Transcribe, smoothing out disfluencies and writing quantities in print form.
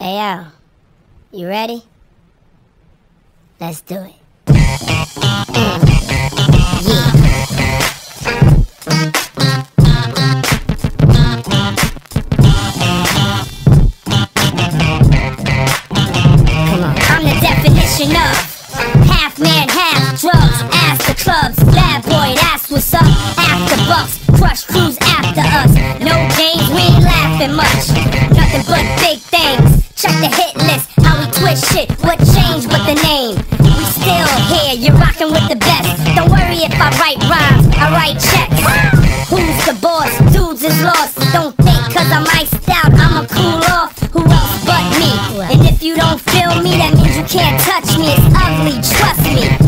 Hey, Al, you ready? Let's do it. Yeah. Come on. I'm the definition of half man, half drugs. Ask the clubs, bad boy, that's what's up. After bucks, crush crews after us. No games, we ain't laughing much. Nothing but big things. Check the hit list, how we twist shit. What changed but the name? We still here, you're rocking with the best. Don't worry if I write rhymes, I write checks. Who's the boss? Dudes is lost. Don't think cause I'm iced out, I'ma cool off. Who else but me? And if you don't feel me, that means you can't touch me. It's ugly, trust me.